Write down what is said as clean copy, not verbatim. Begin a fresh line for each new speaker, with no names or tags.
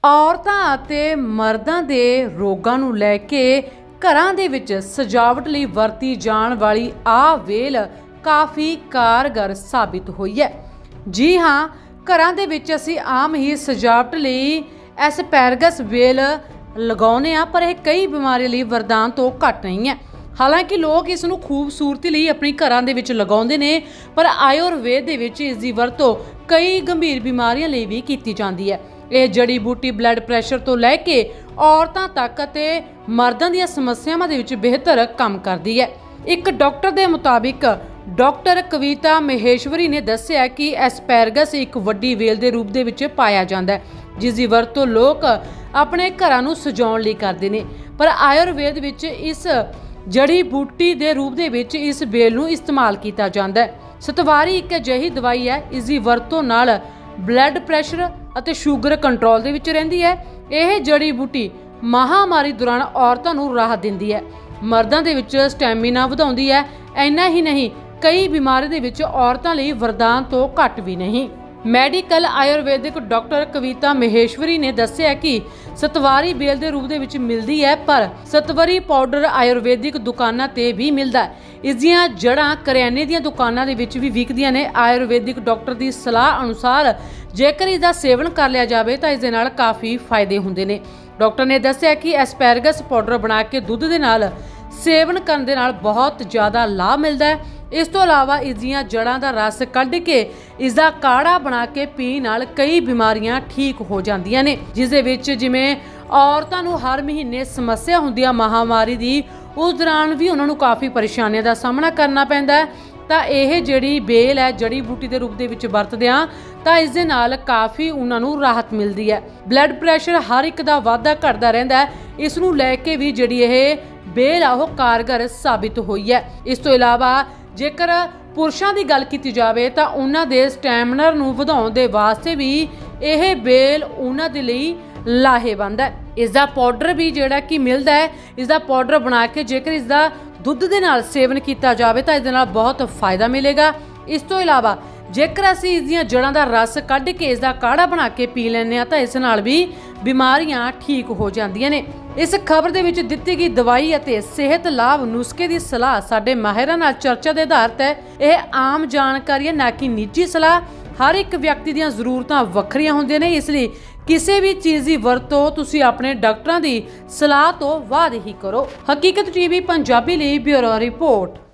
ਔਰਤਾਂ ਅਤੇ ਮਰਦਾਂ ਦੇ ਰੋਗਾਂ ਨੂੰ ਲੈ ਕੇ ਘਰਾਂ ਦੇ ਵਿੱਚ ਸਜਾਵਟ ਲਈ ਵਰਤੀ ਜਾਣ ਵਾਲੀ ਆਹ ਵੇਲ ਕਾਫੀ ਕਾਰਗਰ ਸਾਬਿਤ ਹੋਈ ਹੈ। ਜੀ ਹਾਂ, ਘਰਾਂ ਦੇ ਵਿੱਚ ਅਸੀਂ ਆਮ ਹੀ ਸਜਾਵਟ ਲਈ ਐਸਪੈਰਗਸ ਵੇਲ ਲਗਾਉਂਦੇ ਆ, ਪਰ ਇਹ ਕਈ ਬਿਮਾਰੀਆਂ ਲਈ ਵਰਦਾਨ ਤੋਂ ਘੱਟ ਨਹੀਂ ਹੈ। ਹਾਲਾਂਕਿ ਲੋਕ ਇਸ ਨੂੰ ਖੂਬਸੂਰਤੀ ਲਈ ਆਪਣੀ ਘਰਾਂ ਦੇ ਵਿੱਚ ਲਗਾਉਂਦੇ ਨੇ, ਪਰ ਆਯੁਰਵੇਦ ਦੇ ਵਿੱਚ ਇਸ ਦੀ ਵਰਤੋਂ ਕਈ ਗੰਭੀਰ ਬਿਮਾਰੀਆਂ ਲਈ ਵੀ ਕੀਤੀ ਜਾਂਦੀ ਹੈ। ਇਹ ਜੜੀ ਬੂਟੀ ਬਲੱਡ ਪ੍ਰੈਸ਼ਰ ਤੋਂ ਲੈ ਕੇ ਔਰਤਾਂ ਤੱਕ ਅਤੇ ਮਰਦਾਂ ਦੀਆਂ ਸਮੱਸਿਆਵਾਂ ਦੇ ਵਿੱਚ ਬਿਹਤਰ ਕੰਮ ਕਰਦੀ ਹੈ। ਇੱਕ ਡਾਕਟਰ ਦੇ ਮੁਤਾਬਿਕ ਡਾਕਟਰ ਕਵਿਤਾ ਮਹੇਸ਼ਵਰੀ ਨੇ ਦੱਸਿਆ ਕਿ ਐਸਪੈਰਗਸ ਇੱਕ ਵੱਡੀ ਵੇਲ ਦੇ ਰੂਪ ਦੇ ਵਿੱਚ ਪਾਇਆ ਜਾਂਦਾ ਹੈ, ਜਿਸ ਦੀ ਵਰਤੋਂ ਲੋਕ ਆਪਣੇ ਘਰਾਂ ਨੂੰ ਸਜਾਉਣ ਲਈ ਕਰਦੇ ਨੇ। ਪਰ ਆਯੁਰਵੇਦ ਵਿੱਚ ਇਸ ਜੜੀ ਬੂਟੀ ਦੇ ਰੂਪ ਦੇ ਵਿੱਚ ਇਸ ਵੇਲ ਨੂੰ ਇਸਤੇਮਾਲ ਕੀਤਾ ਜਾਂਦਾ ਹੈ। ਸਤਵਾਰੀ ਇੱਕ ਅਜਿਹੀ ਦਵਾਈ ਹੈ, ਇਸ ਦੀ ਵਰਤੋਂ ਨਾਲ ਬਲੱਡ ਪ੍ਰੈਸ਼ਰ ਅਤੇ ਸ਼ੂਗਰ ਕੰਟਰੋਲ ਦੇ ਵਿੱਚ ਰਹਿੰਦੀ ਹੈ। ਇਹ ਜੜੀ ਬੂਟੀ ਮਹਾਮਾਰੀ ਦੌਰਾਨ ਔਰਤਾਂ ਨੂੰ ਰਾਹਤ ਦਿੰਦੀ ਹੈ, ਮਰਦਾਂ ਦੇ ਵਿੱਚ ਸਟੈਮਿਨਾ ਵਧਾਉਂਦੀ ਹੈ। ਇੰਨਾ ਹੀ ਨਹੀਂ, ਕਈ ਬਿਮਾਰੀਆਂ ਦੇ ਵਿੱਚ ਔਰਤਾਂ ਲਈ ਵਰਦਾਨ ਤੋਂ ਘੱਟ ਵੀ ਨਹੀਂ। ਮੈਡੀਕਲ ਆਯੁਰਵੈਦਿਕ ਡਾਕਟਰ ਕਵਿਤਾ ਮਹੇਸ਼ਵਰੀ ਨੇ ਦੱਸਿਆ ਕਿ ਸਤਵਾਰੀ ਬੇਲ ਦੇ ਰੂਪ ਦੇ ਵਿੱਚ ਮਿਲਦੀ ਹੈ, ਪਰ ਸਤਵਰੀ ਪਾਊਡਰ ਆਯੁਰਵੈਦਿਕ ਦੁਕਾਨਾਂ ਤੇ ਵੀ ਮਿਲਦਾ ਹੈ। ਇਸ ਦੀਆਂ ਜੜ੍ਹਾਂ ਕਰਿਆਨੇ ਦੀਆਂ ਦੁਕਾਨਾਂ ਦੇ ਵਿੱਚ ਵੀ ਵਿਕਦੀਆਂ ਨੇ। ਆਯੁਰਵੈਦਿਕ ਡਾਕਟਰ ਦੀ ਸਲਾਹ ਅਨੁਸਾਰ ਜੇਕਰ ਇਸ ਦਾ ਸੇਵਨ ਕਰ ਲਿਆ ਜਾਵੇ ਤਾਂ ਇਸ ਦੇ ਨਾਲ ਕਾਫੀ ਫਾਇਦੇ ਹੁੰਦੇ ਨੇ। ਡਾਕਟਰ ਨੇ ਦੱਸਿਆ ਕਿ ਐਸਪੈਰਗਸ ਪਾਊਡਰ ਬਣਾ ਕੇ ਦੁੱਧ ਦੇ ਨਾਲ ਸੇਵਨ ਕਰਨ ਦੇ ਨਾਲ ਬਹੁਤ ਜ਼ਿਆਦਾ ਲਾਭ ਮਿਲਦਾ ਹੈ। ਇਸ ਤੋਂ ਇਲਾਵਾ ਇਸ ਦੀਆਂ ਜੜ੍ਹਾਂ ਦਾ ਰਸ ਕੱਢ ਕੇ ਇਸ ਦਾ ਕਾੜਾ ਬਣਾ ਕੇ ਪੀਣ ਨਾਲ ਕਈ ਬਿਮਾਰੀਆਂ ਠੀਕ ਹੋ ਜਾਂਦੀਆਂ ਨੇ, ਜਿਸ ਦੇ ਵਿੱਚ ਜਿਵੇਂ ਔਰਤਾਂ ਨੂੰ ਹਰ ਮਹੀਨੇ ਸਮੱਸਿਆ ਹੁੰਦੀ ਆ ਮਹਾਮਾਰੀ ਦੀ, ਉਸ ਦੌਰਾਨ ਵੀ ਉਹਨਾਂ ਨੂੰ ਕਾਫੀ ਪਰੇਸ਼ਾਨੀਆਂ ਦਾ ਸਾਹਮਣਾ ਕਰਨਾ ਪੈਂਦਾ ਹੈ। ਤਾਂ ਇਹ ਜਿਹੜੀ ਬੇਲ ਹੈ ਜੜੀ ਬੂਟੀ ਦੇ ਰੂਪ ਦੇ ਵਿੱਚ ਵਰਤਦੇ ਆ ਤਾਂ ਇਸ ਦੇ ਨਾਲ ਕਾਫੀ ਉਹਨਾਂ ਨੂੰ ਰਾਹਤ ਮਿਲਦੀ ਹੈ। ਬਲੱਡ ਪ੍ਰੈਸ਼ਰ ਹਰ ਇੱਕ ਦਾ ਵਾਧਾ ਘਟਦਾ ਰਹਿੰਦਾ ਹੈ, ਇਸ ਨੂੰ ਲੈ ਕੇ ਵੀ ਜਿਹੜੀ ਇਹ ਬੇਲ ਆ ਉਹ ਕਾਰਗਰ ਸਾਬਿਤ ਹੋਈ ਹੈ। ਇਸ ਤੋਂ ਇਲਾਵਾ ਜੇਕਰ ਪੁਰਸ਼ਾਂ ਦੀ ਗੱਲ ਕੀਤੀ ਜਾਵੇ ਤਾਂ ਉਹਨਾਂ ਦੇ ਸਟੈਮਿਨਾ ਨੂੰ ਵਧਾਉਣ ਦੇ ਵਾਸਤੇ ਵੀ ਇਹ ਬੇਲ ਉਹਨਾਂ ਦੇ ਲਈ ਲਾਹੇਵੰਦ ਹੈ। ਇਸ ਦਾ ਪਾਊਡਰ ਵੀ ਜਿਹੜਾ ਕਿ ਮਿਲਦਾ ਹੈ, ਇਸ ਦਾ ਪਾਊਡਰ ਬਣਾ ਕੇ ਜੇਕਰ ਇਸ ਦਾ ਦੁੱਧ ਦੇ ਨਾਲ ਸੇਵਨ ਕੀਤਾ ਜਾਵੇ ਤਾਂ ਇਸ ਦੇ ਨਾਲ ਬਹੁਤ ਫਾਇਦਾ ਮਿਲੇਗਾ। ਇਸ ਤੋਂ ਇਲਾਵਾ ਜੇਕਰ ਅਸੀਂ ਇਸ ਦੀਆਂ ਜੜ੍ਹਾਂ ਦਾ ਰਸ ਕੱਢ ਕੇ ਇਸ ਦਾ ਕਾੜਾ ਬਣਾ ਕੇ ਪੀ ਲੈਂਦੇ ਹਾਂ ਤਾਂ ਇਸ ਨਾਲ ਵੀ ਬਿਮਾਰੀਆਂ ਠੀਕ ਹੋ ਜਾਂਦੀਆਂ ਨੇ। ਇਸ ਖਬਰ ਦੇ ਵਿੱਚ ਦਿੱਤੀ ਗਈ ਦਵਾਈ ਅਤੇ ਸਿਹਤ ਲਾਭ ਨੁਸਖੇ ਦੀ ਸਲਾਹ ਸਾਡੇ ਮਾਹਿਰਾਂ ਨਾਲ ਚਰਚਾ ਦੇ ਆਧਾਰ ਤੇ ਇਹ ਆਮ ਜਾਣਕਾਰੀ ਹੈ, ਨਾ ਕਿ ਨਿੱਜੀ ਸਲਾਹ। ਹਰ ਇੱਕ ਵਿਅਕਤੀ ਦੀਆਂ ਜ਼ਰੂਰਤਾਂ ਵੱਖਰੀਆਂ ਹੁੰਦੀਆਂ ਨੇ, ਇਸ ਲਈ ਕਿਸੇ ਵੀ ਚੀਜ਼ ਦੀ ਵਰਤੋਂ ਤੁਸੀਂ ਆਪਣੇ ਡਾਕਟਰਾਂ ਦੀ ਸਲਾਹ ਤੋਂ ਬਾਅਦ ਹੀ ਕਰੋ। ਹਕੀਕਤ ਟੀਵੀ ਪੰਜਾਬੀ ਲਈ ਬਿਊਰੋ ਰਿਪੋਰਟ।